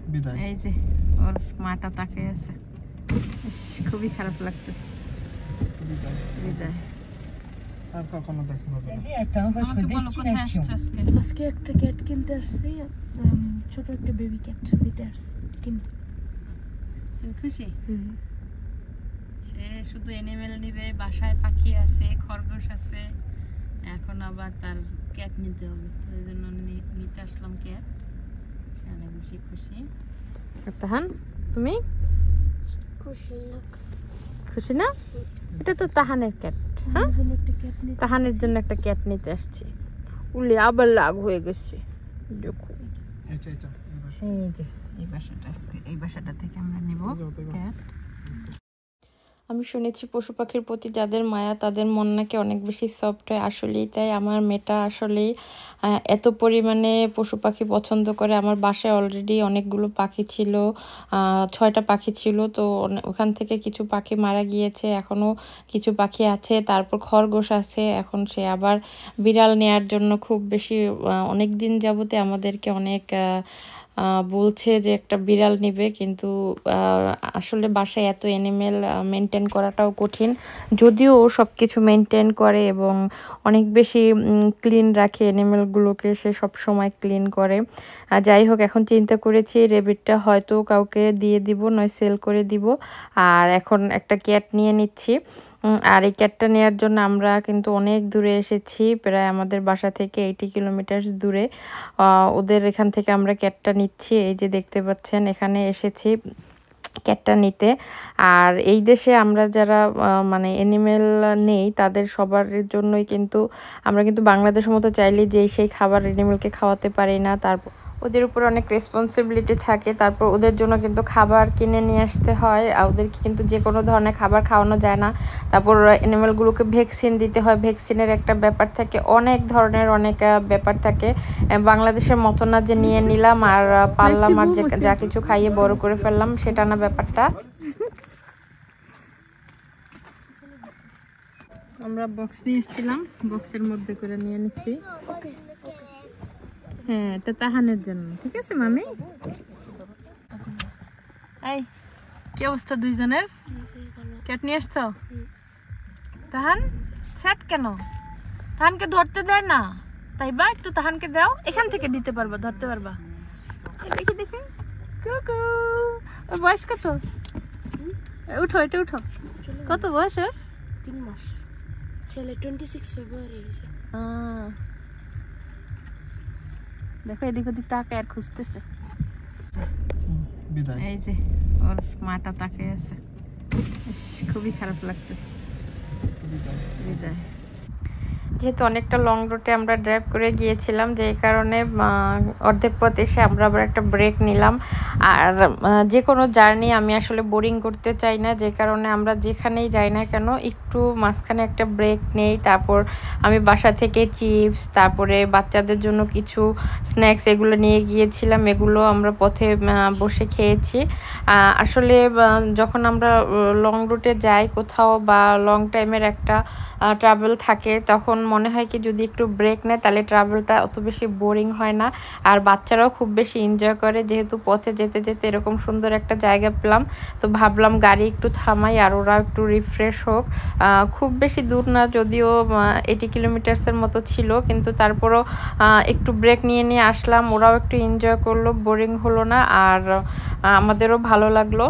বিদায়। এই যে ওর মাটা তাকিয়ে আছে, খুবই খারাপ লাগতেছে। বিদায়। আর কখনো দেখা হবে না। আজকে একটা ক্যাট কিনতে আসছি, ছোট একটা বেবি ক্যাট নিতে আসছি কিনতে। খুশি? সে শুধু এনিমেল নিবে, বাসায় পাখি আছে, খরগোশ আছে, এখন আবার তার ক্যাট নিতে হবে, তো এই জন্য নিতে আসলাম ক্যাট। সে অনেক বেশি খুশি। তাহান, তুমি খুশি না? এটা তো তাহানের ক্যাট। হ্যাঁ, তাহানের জন্য একটা ক্যাট নিতে আসছি। উলি আবার লাগ হয়ে গেছে, দেখো। এই যে এই বাসাটা, আজকে এই বাসাটা থেকে আমরা নিব ক্যাট। আমি শুনেছি পশু পাখির প্রতি যাদের মায়া তাদের মন নাকি অনেক বেশি সফট হয়, আসলেই তাই। আমার মেয়েটা আসলেই এত পরিমাণে পশু পাখি পছন্দ করে। আমার বাসায় অলরেডি অনেকগুলো পাখি ছিল, 6টা পাখি ছিল, তো ওখান থেকে কিছু পাখি মারা গিয়েছে, এখনও কিছু পাখি আছে, তারপর খরগোশ আছে। এখন সে আবার বিড়াল নেয়ার জন্য খুব বেশি অনেক দিন যাবতে আমাদেরকে অনেক বলছে যে একটা বিড়াল নিবে, কিন্তু আসলে বাসায় এত অ্যানিমেল মেনটেন করাটাও কঠিন। যদিও ও সব কিছু মেনটেন করে এবং অনেক বেশি ক্লিন রাখে অ্যানিমেলগুলোকে, সে সব সময় ক্লিন করে। যাই হোক, এখন চিন্তা করেছি রেবিটটা হয়তো কাউকে দিয়ে দিব, নয় সেল করে দিব। আর এখন একটা ক্যাট নিয়ে নিচ্ছি। আর এই ক্যাটটা নেওয়ার জন্য আমরা কিন্তু অনেক দূরে এসেছি, প্রায় আমাদের বাসা থেকে 80 কিলোমিটার দূরে। ওদের এখান থেকে আমরা ক্যাটটা নিচ্ছি। এই যে দেখতে পাচ্ছেন, এখানে এসেছি ক্যাটটা নিতে। আর এই দেশে আমরা যারা মানে অ্যানিমেল নেই তাদের সবার জন্যই কিন্তু আমরা কিন্তু বাংলাদেশের মতো চাইলে যে সেই খাবার অ্যানিমেলকে খাওয়াতে পারি না। তারপর ওদের উপর অনেক রেসপন্সিবিলিটি থাকে, তারপর ওদের জন্য কিন্তু খাবার কিনে নিয়ে আসতে হয়, ওদেরকে কিন্তু যে কোনো ধরনের খাবার খাওয়ানো যায় না। তারপর অ্যানিমেলগুলোকে ভ্যাকসিন দিতে হয়, ভ্যাকসিনের একটা ব্যাপার থাকে, অনেক ধরনের অনেক ব্যাপার থাকে। বাংলাদেশের মতো না যে নিয়ে নিলাম আর পারলাম আর যা কিছু খাইয়ে বড় করে ফেললাম, সেটা না ব্যাপারটা। আমরা বক্স নিয়ে এসেছিলাম, বক্সের মধ্যে করে নিয়ে নিচ্ছি। হ্যাঁ, এটা তাহানের জন্য। ঠিক আছে মামি। এই কি অবস্থা দুইজনের? ক্যাট নিয়ে আসছো? তাহান সেট কেন? তাহানকে ধরতে দেয় না, তাই বা একটু তাহানকে দাও, এখান থেকে দিতে পারবা, ধরতে পারবা। দেখি দেখি, কুকু। ওর বয়স কত? উঠো, এটা উঠো। কত বয়স ওর? 3 মাস। ছেলে 26 ফেব্রুয়ারি হয়েছে। দেখো এদিক ওদিক তাকে আর খুঁজতেছে। বিদায়। এই যে ওর মাটা তাকিয়ে আছে, খুবই খারাপ লাগতেছে। বিদায়। যেহেতু অনেকটা লং রুটে আমরা ড্রাইভ করে গিয়েছিলাম, যে কারণে অর্ধেক পথ এসে আমরা আবার একটা ব্রেক নিলাম। আর যে কোনো জার্নি আমি আসলে বোরিং করতে চাই না, যে কারণে আমরা যেখানেই যাই না কেন একটু মাঝখানে একটা ব্রেক নেই। তারপর আমি বাসা থেকে চিপস, তারপরে বাচ্চাদের জন্য কিছু স্ন্যাক্স, এগুলো নিয়ে গিয়েছিলাম, এগুলো আমরা পথে বসে খেয়েছি। আসলে যখন আমরা লং রুটে যাই কোথাও বা লং টাইমের একটা ট্রাভেল থাকে, তখন মনে হয় কি যদি একটু ব্রেক নেয় তাহলে ট্রাভেলটা অত বেশি বোরিং হয় না, আর বাচ্চারাও খুব বেশি এনজয় করে। যেহেতু পথে যেতে যেতে এরকম সুন্দর একটা জায়গা পেলাম, তো ভাবলাম গাড়ি একটু থামাই আর ওরা একটু রিফ্রেশ হোক। খুব বেশি দূর না, যদিও 80 কিলোমিটার্সের মতো ছিল, কিন্তু তারপরও একটু ব্রেক নিয়ে নিয়ে আসলাম। ওরাও একটু এনজয় করলো, বোরিং হলো না, আর আমাদেরও ভালো লাগলো।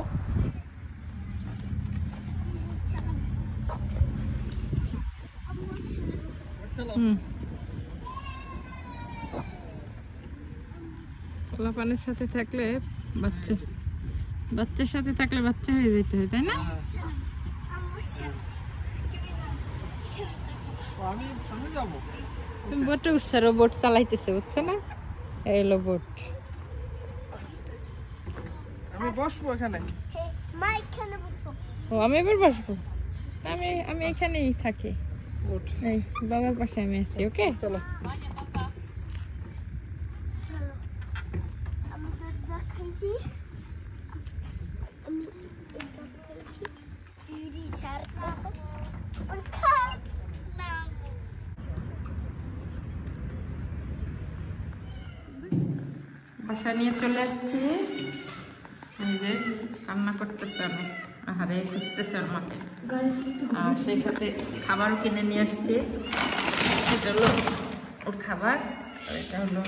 পোলাপানের সাথে থাকলে বাচ্চার সাথে থাকলে বাচ্চা হয়ে যেতে হয়, তাই না? বোটে উঠছে, বোট চালাইতেছে, বুঝছো না? এলো বোট। আমি বসবো এখানে। ও, আমি এবার বসবো। আমি এখানেই থাকি, এই বাবার পাশে আমি আছি। ওকে, চলো। বাসা নিয়ে চলে আসছি। এই যে কান্না করতেছে অনেক, আহারে খুঁজতেছে আমাকে। আর সেই সাথে খাবারও কিনে নিয়ে আসছে। এটা হলো ওর খাবার, আর এটা হলো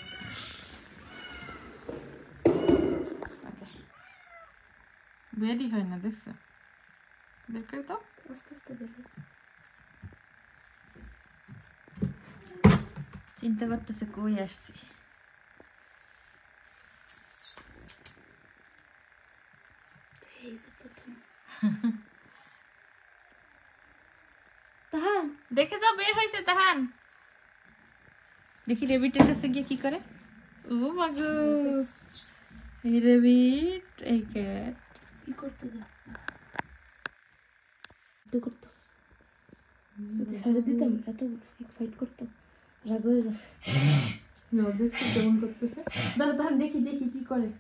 বেরই হয় না, দেখছো? বের করে তো আস্তে আস্তে বেরো। চিন্তা করতেছে কই আসছি। এই যে প্রথম। তাহান দেখে যাও বের হয়েছে তাহান। দেখি রেবিটের কাছে গিয়ে কি করে। ও মাগো, এই রেবিট, এই ক্যাট। কি করতে দাও? তো করতেছ। যদি ছেড়ে দিতাম এত ফাইট করতাম, রাগ হয়ে যাচ্ছে। দেখছি কেমন করতেছে। দাঁড়া তাহান দেখি দেখি কি করে।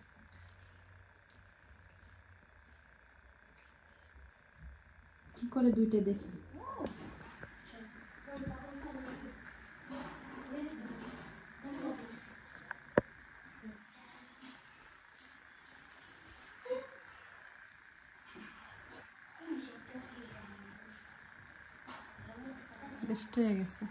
কি করে দুইটা দেখি। বেস্ট হয়ে গেছে।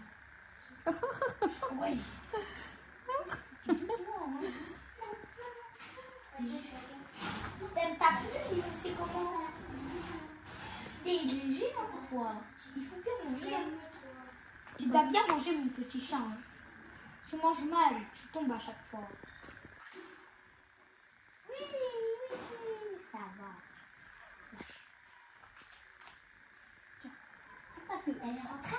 T'aimes ta pluie, c'est comment? T'es léger hein, toi. Il faut bien manger. Tu dois bien manger mon petit chat. Hein. Tu manges mal, tu tombes à chaque fois. Oui, ça va. Lâche. Tiens, sur ta queue, elle est rentrée.